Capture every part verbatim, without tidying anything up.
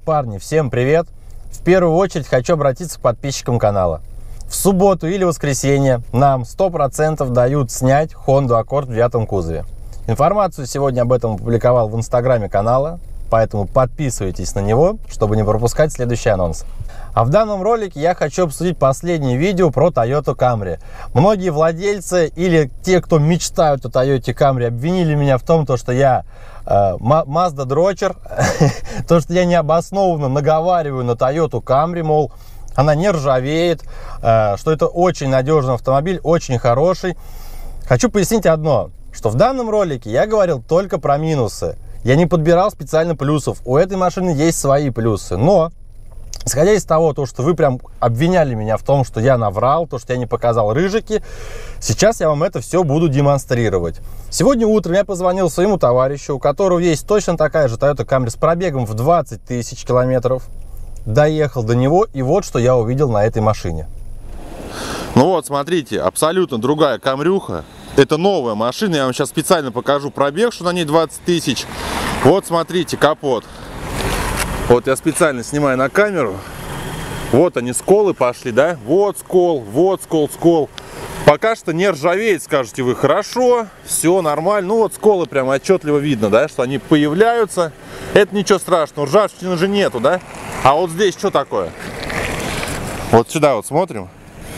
парни, всем привет! В первую очередь хочу обратиться к подписчикам канала. В субботу или воскресенье нам сто процентов дают снять Honda Accord в девятом кузове. Информацию сегодня об этом опубликовал в инстаграме канала, поэтому подписывайтесь на него, чтобы не пропускать следующий анонс. А в данном ролике я хочу обсудить последнее видео про Toyota Camry. Многие владельцы или те, кто мечтают о Toyota Camry, обвинили меня в том, что я э, Mazda дрочер, то, что я необоснованно наговариваю на Toyota Camry, мол, она не ржавеет, э, что это очень надежный автомобиль, очень хороший. Хочу пояснить одно, что в данном ролике я говорил только про минусы. Я не подбирал специально плюсов. У этой машины есть свои плюсы, но исходя из того, то, что вы прям обвиняли меня в том, что я наврал, то, что я не показал рыжики, сейчас я вам это все буду демонстрировать. Сегодня утром я позвонил своему товарищу, у которого есть точно такая же Toyota Camry с пробегом в двадцать тысяч километров. Доехал до него, и вот что я увидел на этой машине. Ну вот, смотрите, абсолютно другая камрюха. Это новая машина, я вам сейчас специально покажу пробег, что на ней двадцать тысяч. Вот, смотрите, капот. Вот я специально снимаю на камеру. Вот они, сколы пошли, да? Вот скол, вот скол, скол. Пока что не ржавеет, скажете вы. Хорошо, все нормально. Ну вот сколы прям отчетливо видно, да, что они появляются. Это ничего страшного, ржавчины же нету, да? А вот здесь что такое? Вот сюда вот смотрим.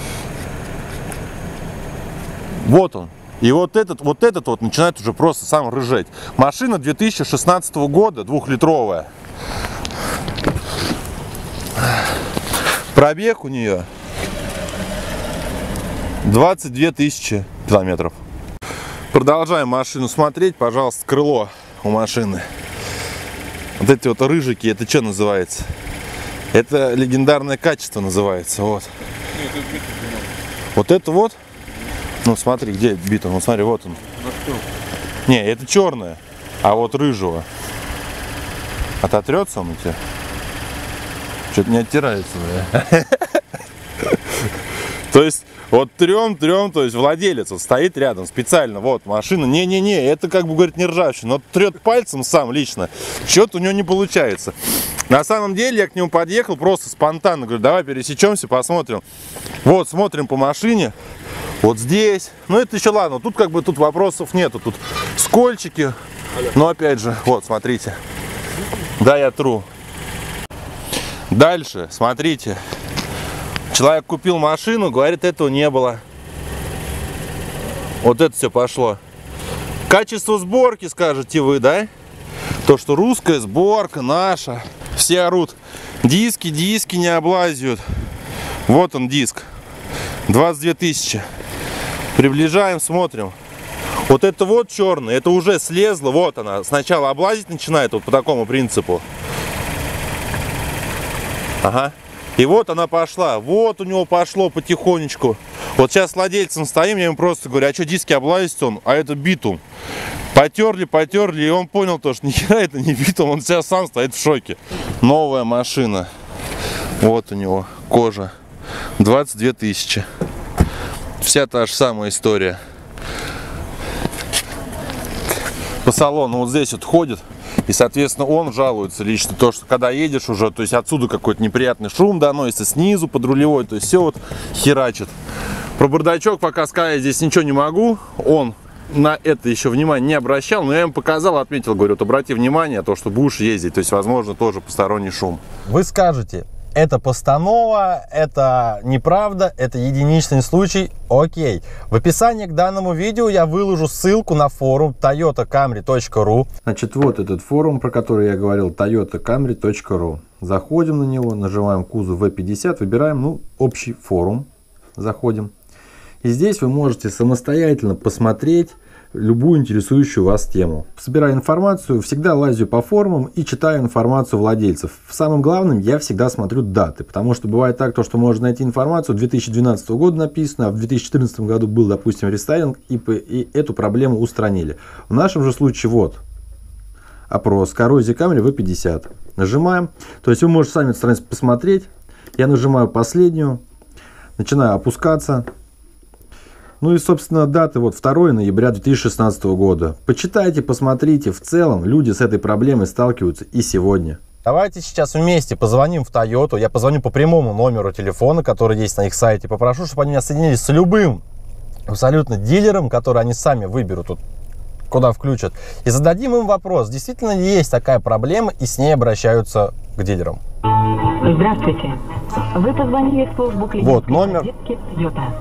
Вот он. И вот этот, вот этот вот начинает уже просто сам рыжеть. Машина две тысячи шестнадцатого года, двухлитровая. Пробег у нее двадцать две тысячи километров. Продолжаем машину смотреть. Пожалуйста, крыло у машины. Вот эти вот рыжики, это что называется? Это легендарное качество называется. Вот. Вот это вот. Ну смотри, где битум? Ну смотри, вот он. Не, это черное, а вот рыжего. Ототрется он у тебя? Что-то не оттирается, да? То есть, вот трем, трем, то есть владелец вот стоит рядом специально, вот машина, не-не-не, это как бы, говорит, не ржавчина, но трет пальцем сам лично, что-то у него не получается. На самом деле я к нему подъехал просто спонтанно, говорю, давай пересечемся, посмотрим. Вот, смотрим по машине, вот здесь, ну это еще ладно, тут как бы тут вопросов нету, тут скольчики, но опять же, вот, смотрите, да, я тру. Дальше, смотрите, человек купил машину, говорит, этого не было. Вот это все пошло. Качество сборки, скажете вы, да? То, что русская сборка наша. Все орут, диски, диски не облазят. Вот он диск, двадцать две тысячи. Приближаем, смотрим. Вот это вот черный, это уже слезло, вот она. Сначала облазить начинает вот по такому принципу. Ага. И вот она пошла. Вот у него пошло потихонечку. Вот сейчас с владельцем стоим, я ему просто говорю, а что диски облазить он? А это битум. Потерли, потерли, и он понял то, что нихера это не битум, он сейчас сам стоит в шоке. Новая машина. Вот у него кожа. двадцать две тысячи. Вся та же самая история. По салону вот здесь вот ходит. И, соответственно, он жалуется лично, то, что когда едешь уже, то есть отсюда какой-то неприятный шум доносится, снизу под рулевой, то есть все вот херачит. Про бардачок пока сказать здесь ничего не могу, он на это еще внимание не обращал, но я ему показал, отметил, говорю, вот обрати внимание, то, что будешь ездить, то есть, возможно, тоже посторонний шум. Вы скажете, это постанова, это неправда, это единичный случай. Окей. В описании к данному видео я выложу ссылку на форум тойота камри точка ру. Значит, вот этот форум, про который я говорил, тойота камри точка ру. Заходим на него, нажимаем кузов вэ пятьдесят, выбираем, ну, общий форум. Заходим. И здесь вы можете самостоятельно посмотреть любую интересующую вас тему. Собираю информацию, всегда лазю по форумам и читаю информацию владельцев. Самым главным я всегда смотрю даты, потому что бывает так, то, что можно найти информацию две тысячи двенадцатого года написано, а в две тысячи четырнадцатом году был, допустим, рестайлинг, и, и эту проблему устранили. В нашем же случае вот опрос коррозия Camry вэ пятьдесят. Нажимаем, то есть вы можете сами страницу посмотреть. Я нажимаю последнюю, начинаю опускаться. Ну и, собственно, даты вот второе ноября две тысячи шестнадцатого года. Почитайте, посмотрите. В целом люди с этой проблемой сталкиваются и сегодня. Давайте сейчас вместе позвоним в Toyota. Я позвоню по прямому номеру телефона, который есть на их сайте. Попрошу, чтобы они меня соединили с любым абсолютно дилером, который они сами выберут, тут, куда включат. И зададим им вопрос, действительно ли есть такая проблема, и с ней обращаются к дилерам. Здравствуйте. Вы позвонили в службу клиники. Вот номер. Toyota.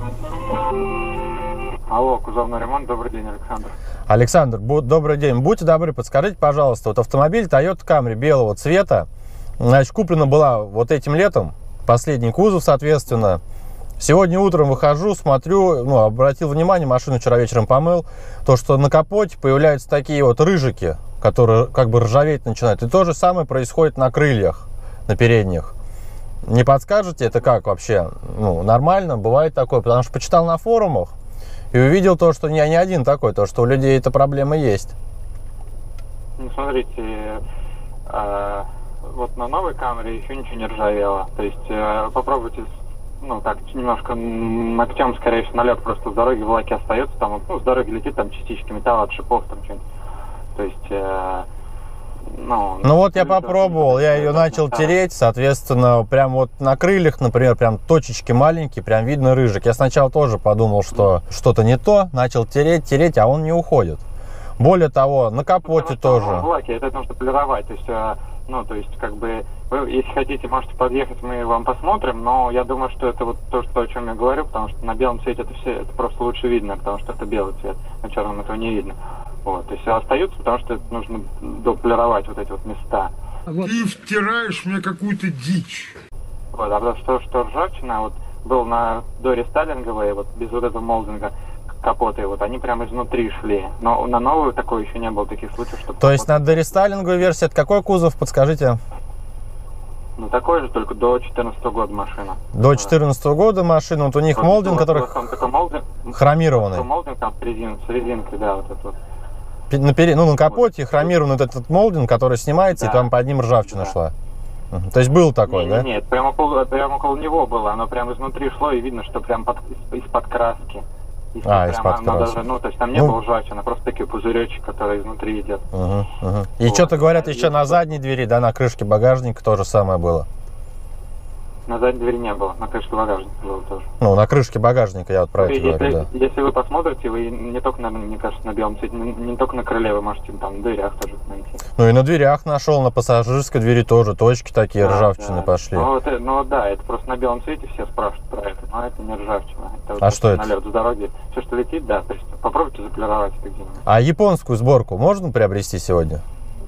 Алло, кузовный ремонт. Добрый день, Александр. Александр, добрый день. Будьте добры, подскажите, пожалуйста, вот автомобиль Toyota Camry белого цвета, значит, куплена была вот этим летом, последний кузов, соответственно. Сегодня утром выхожу, смотрю, ну, обратил внимание, машину вчера вечером помыл, то, что на капоте появляются такие вот рыжики, которые как бы ржаветь начинают. И то же самое происходит на крыльях, на передних. Не подскажете, это как вообще? Ну, нормально, бывает такое, потому что почитал на форумах и увидел то, что я не один такой, то, что у людей эта проблема есть. Ну, смотрите, э, вот на новой Camry еще ничего не ржавело. То есть э, попробуйте, ну, так, немножко ногтем, скорее всего, налет просто с дороги в лаке остается, там, ну, с дороги летит там частички металла от шипов, там что-нибудь. То есть, э, ну... Ну вот я попробовал, я ее начал тереть, соответственно, прям вот на крыльях, например, прям точечки маленькие, прям видно рыжик. Я сначала тоже подумал, что что-то не то, начал тереть, тереть, а он не уходит. Более того, на капоте тоже. В лаке это нужно полировать, то есть, э, ну, то есть, как бы, вы, если хотите, можете подъехать, мы вам посмотрим, но я думаю, что это вот то, что, о чем я говорю, потому что на белом цвете это все, это просто лучше видно, потому что это белый цвет, на черном этого не видно. Вот, то есть остаются, потому что это нужно дополировать вот эти вот места. Ты втираешь мне какую-то дичь. Вот, а что, что ржавчина, вот, был на дорестайлинговые, вот, без вот этого молдинга, капоты, вот, они прямо изнутри шли. Но на новую такое еще не было таких случаев, что... То есть на дорестайлинговой версии это какой кузов, подскажите? Ну, такой же, только до две тысячи четырнадцатого года машина. До две тысячи четырнадцатого года машина, вот у них вот, молдинг, вот, который вот, такой молдинг, хромированный. Молдинг там с, резин, с резинкой, да, вот это вот. На, пере... ну, на капоте вот хромированный вот этот молдинг, который снимается, да, и там под ним ржавчина, да, шла. Угу. То есть был такой, не, да? Нет, прямо около, прямо около него было, оно прямо изнутри шло, и видно, что прям под, из-под краски. Из а, из-под краски. Даже, ну, то есть там не ну... было ржавчины, просто такие пузыречки, которые изнутри идет. Угу, угу. И вот. Что-то говорят еще и на задней двери, да, на крышке багажника то же самое было. На задней двери не было, на крышке багажника было тоже. Ну, на крышке багажника, я вот про это если, говорю, да. Если вы посмотрите, вы не только, на, мне кажется, на белом цвете, не, не только на крыле, вы можете там на дверях тоже найти. Ну и на дверях нашел, на пассажирской двери тоже точки такие, да, ржавчины, да, пошли. Ну, вот, ну да, это просто на белом цвете все спрашивают про это, но это не ржавчина. Это вот а что это? Налет с дороги. Все, что летит, да, то есть попробуйте заполировать это где-нибудь. А японскую сборку можно приобрести сегодня?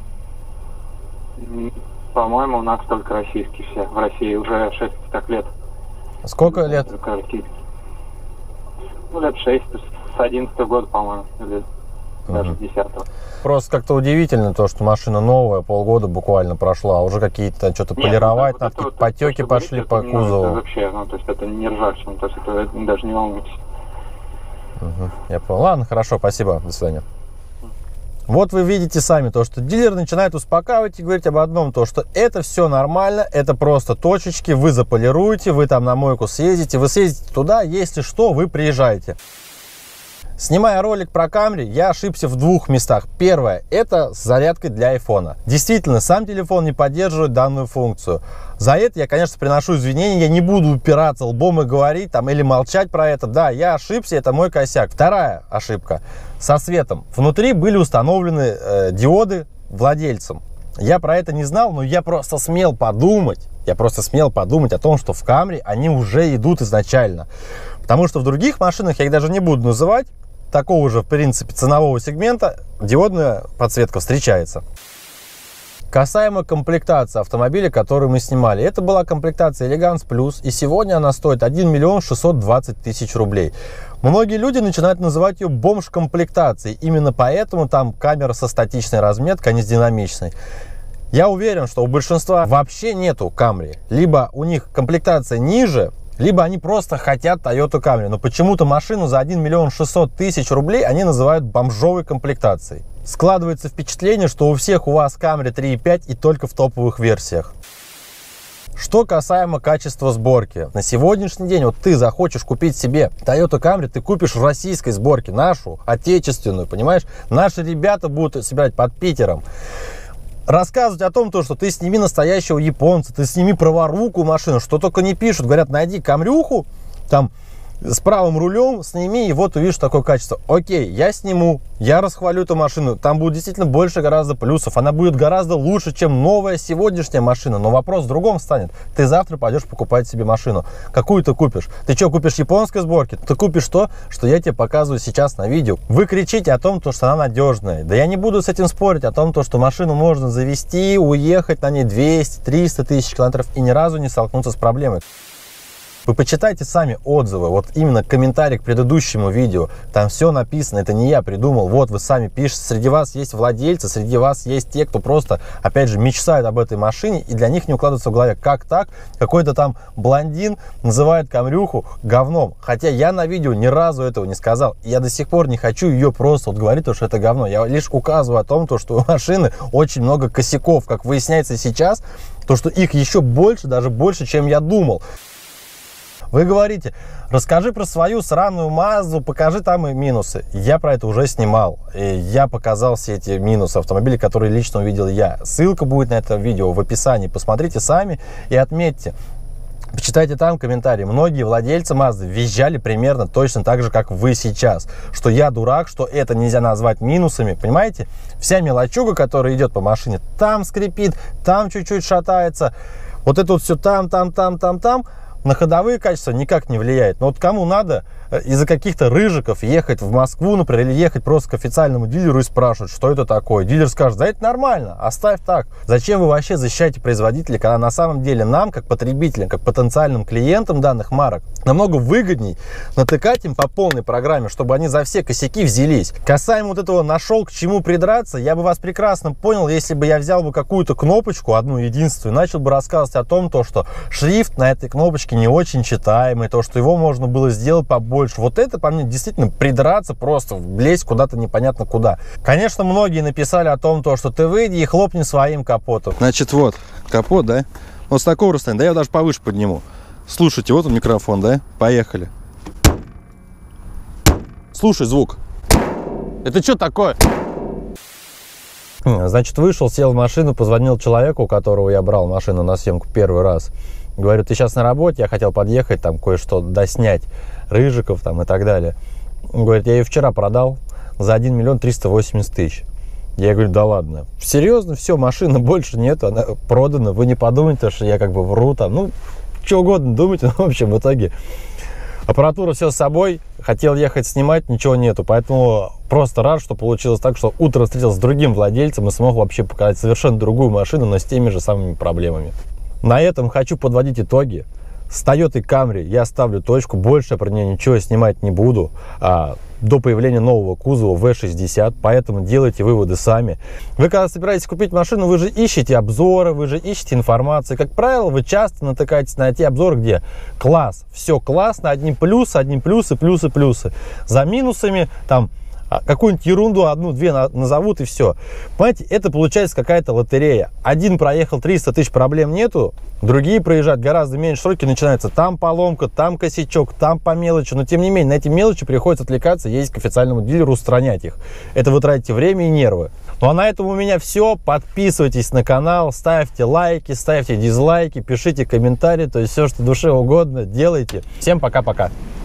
По-моему, у нас только российские все. В России уже шесть так лет. Сколько лет? Ну, лет шесть, с одиннадцатого года, по-моему, или даже с десятого. Просто как-то удивительно то, что машина новая, полгода буквально прошла, а уже какие-то что-то полировать, вот надо, вот потеки то, пошли говорите, по это, кузову. Ну, это вообще, ну, то есть это не ржавчина, то есть это, это даже не волнуйтесь. Угу, я понял. Ладно, хорошо, спасибо, до свидания. Вот вы видите сами то, что дилер начинает успокаивать и говорить об одном, то, что это все нормально, это просто точечки, вы заполируете, вы там на мойку съездите, вы съездите туда, если что, вы приезжаете. Снимая ролик про Camry, я ошибся в двух местах. Первое, это с зарядкой для айфона. Действительно, сам телефон не поддерживает данную функцию. За это я, конечно, приношу извинения, я не буду упираться лбом и говорить там или молчать про это. Да, я ошибся, это мой косяк. Вторая ошибка со светом. Внутри были установлены э, диоды владельцам. Я про это не знал, но я просто смел подумать, я просто смел подумать о том, что в Camry они уже идут изначально. Потому что в других машинах, я их даже не буду называть, такого же, в принципе, ценового сегмента диодная подсветка встречается. Касаемо комплектации автомобиля, который мы снимали. Это была комплектация Elegance Plus, и сегодня она стоит один миллион шестьсот двадцать тысяч рублей. Многие люди начинают называть ее бомж-комплектацией. Именно поэтому там камера со статичной разметкой, а не с динамичной. Я уверен, что у большинства вообще нету Camry. Либо у них комплектация ниже, либо они просто хотят Toyota Camry. Но почему-то машину за один миллион шестьсот тысяч рублей они называют бомжовой комплектацией. Складывается впечатление, что у всех у вас Camry три и пять и только в топовых версиях. Что касаемо качества сборки. На сегодняшний день вот ты захочешь купить себе Toyota Camry, ты купишь в российской сборке, нашу, отечественную, понимаешь? Наши ребята будут собирать под Питером. рассказывать о том, что ты сними настоящего японца, ты сними праворукую машину, что только не пишут. Говорят, найди камрюху, там, с правым рулем, сними, и вот увидишь такое качество. Окей, я сниму, я расхвалю эту машину, там будет действительно больше гораздо плюсов, она будет гораздо лучше, чем новая сегодняшняя машина, но вопрос в другом станет. Ты завтра пойдешь покупать себе машину. Какую ты купишь? Ты что, купишь японской сборки? Ты купишь то, что я тебе показываю сейчас на видео. Вы кричите о том, что она надежная. Да я не буду с этим спорить, о том, что машину можно завести, уехать на ней двести-триста тысяч километров и ни разу не столкнуться с проблемой. Вы почитайте сами отзывы, вот именно комментарий к предыдущему видео, там все написано, это не я придумал, вот вы сами пишете, среди вас есть владельцы, среди вас есть те, кто просто, опять же, мечтает об этой машине, и для них не укладывается в голове, как так, какой-то там блондин называет камрюху говном, хотя я на видео ни разу этого не сказал, и я до сих пор не хочу ее просто вот говорить, что это говно, я лишь указываю о том, что у машины очень много косяков, как выясняется сейчас, то, что их еще больше, даже больше, чем я думал. Вы говорите, расскажи про свою сраную Мазду, покажи там и минусы. Я про это уже снимал. И я показал все эти минусы автомобиля, которые лично увидел я. Ссылка будет на это видео в описании. Посмотрите сами и отметьте. Почитайте там комментарии. Многие владельцы Мазды визжали примерно точно так же, как вы сейчас. Что я дурак, что это нельзя назвать минусами. Понимаете? Вся мелочуга, которая идет по машине, там скрипит, там чуть-чуть шатается. Вот это вот все там, там, там, там, там. На ходовые качества никак не влияет. Но вот кому надо из-за каких-то рыжиков ехать в Москву, например, или ехать просто к официальному дилеру и спрашивать, что это такое. Дилер скажет, да это нормально, оставь так. Зачем вы вообще защищаете производителей, когда на самом деле нам, как потребителям, как потенциальным клиентам данных марок, намного выгодней натыкать им по полной программе, чтобы они за все косяки взялись. Касаемо вот этого нашел к чему придраться, я бы вас прекрасно понял, если бы я взял бы какую-то кнопочку, одну единственную, начал бы рассказывать о том, то, что шрифт на этой кнопочке не очень читаемый, то, что его можно было сделать побольше. Вот это, по мне, действительно придраться, просто влезть куда-то непонятно куда. Конечно, многие написали о том, то, что ты выйди и хлопни своим капотом. Значит, вот, капот, да? Вот с такого расстояния, да, я даже повыше подниму. Слушайте, вот он микрофон, да? Поехали. Слушай звук. Это что такое? Значит, вышел, сел в машину, позвонил человеку, у которого я брал машину на съемку первый раз. Говорю, ты сейчас на работе, я хотел подъехать, там кое-что доснять, рыжиков там и так далее. Он говорит, я ее вчера продал за один миллион триста восемьдесят тысяч. Я говорю, да ладно, серьезно, все, машины больше нет, она продана, вы не подумайте, что я как бы вру там, ну, что угодно думайте, но в общем, в итоге аппаратура все с собой, хотел ехать снимать, ничего нету, поэтому просто рад, что получилось так, что утром встретился с другим владельцем и смог вообще показать совершенно другую машину, но с теми же самыми проблемами. На этом хочу подводить итоги. С Toyota Camry я ставлю точку, больше про нее ничего снимать не буду а, до появления нового кузова ви шестьдесят, поэтому делайте выводы сами. Вы когда собираетесь купить машину, вы же ищете обзоры, вы же ищете информацию. Как правило, вы часто натыкаетесь на те обзоры, где класс, все классно, одни плюсы, одни плюсы, плюсы, плюсы. За минусами там какую-нибудь ерунду одну-две назовут и все. Понимаете, это получается какая-то лотерея. Один проехал триста тысяч, проблем нету, другие проезжают гораздо меньше сроки, начинается там поломка, там косячок, там по мелочи. Но тем не менее, на эти мелочи приходится отвлекаться, ездить к официальному дилеру, устранять их. Это вы тратите время и нервы. Ну а на этом у меня все. Подписывайтесь на канал, ставьте лайки, ставьте дизлайки, пишите комментарии, то есть все, что душе угодно, делайте. Всем пока-пока.